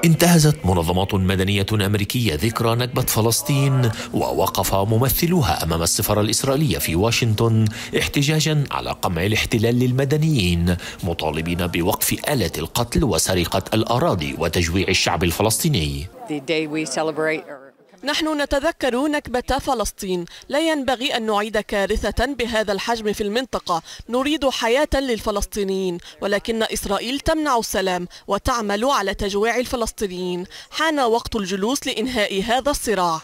انتهزت منظمات مدنية أمريكية ذكرى نكبة فلسطين، ووقف ممثلوها أمام السفارة الإسرائيلية في واشنطن احتجاجا على قمع الاحتلال للمدنيين، مطالبين بوقف آلة القتل وسرقة الأراضي وتجويع الشعب الفلسطيني. نحن نتذكر نكبة فلسطين، لا ينبغي أن نعيد كارثة بهذا الحجم في المنطقة. نريد حياة للفلسطينيين، ولكن إسرائيل تمنع السلام وتعمل على تجويع الفلسطينيين. حان وقت الجلوس لإنهاء هذا الصراع.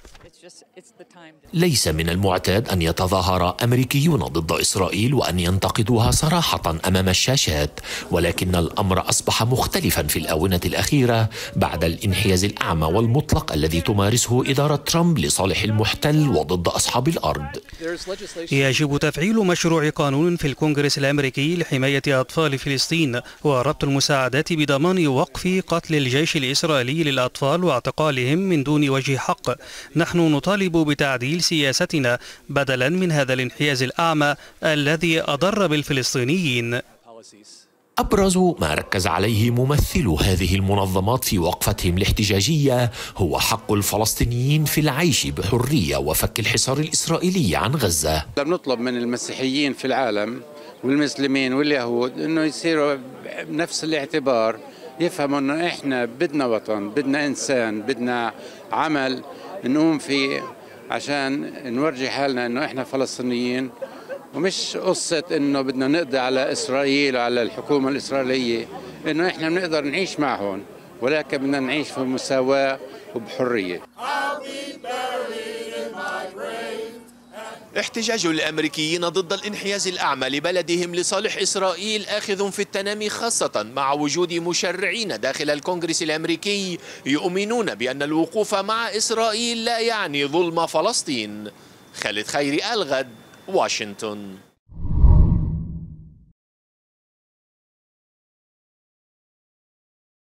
ليس من المعتاد أن يتظاهر أمريكيون ضد إسرائيل وأن ينتقدوها صراحة أمام الشاشات، ولكن الأمر أصبح مختلفا في الآونة الأخيرة بعد الانحياز الأعمى والمطلق الذي تمارسه إدارة ترامب لصالح المحتل وضد أصحاب الأرض. يجب تفعيل مشروع قانون في الكونغرس الأمريكي لحماية أطفال فلسطين وربط المساعدات بضمان وقف قتل الجيش الإسرائيلي للأطفال واعتقالهم من دون وجه حق. نحن نطالب بتعديل سياستنا بدلا من هذا الانحياز الأعمى الذي أضر بالفلسطينيين. أبرز ما ركز عليه ممثلو هذه المنظمات في وقفتهم الاحتجاجية هو حق الفلسطينيين في العيش بحرية وفك الحصار الإسرائيلي عن غزة. نطلب من المسيحيين في العالم والمسلمين واليهود أنه يصيروا بنفس الاعتبار، يفهموا أنه إحنا بدنا وطن، بدنا إنسان، بدنا عمل نقوم فيه عشان نورجي حالنا انه احنا فلسطينيين، ومش قصة انه بدنا نقضي على اسرائيل وعلى الحكومة الاسرائيلية، انه احنا بنقدر نعيش معهم، ولكن بدنا نعيش في مساواة وبحرية. احتجاج الأمريكيين ضد الانحياز الأعمى لبلدهم لصالح إسرائيل آخذ في التنامي، خاصة مع وجود مشرعين داخل الكونغرس الأمريكي يؤمنون بأن الوقوف مع إسرائيل لا يعني ظلم فلسطين. خالد خيري، الغد، واشنطن.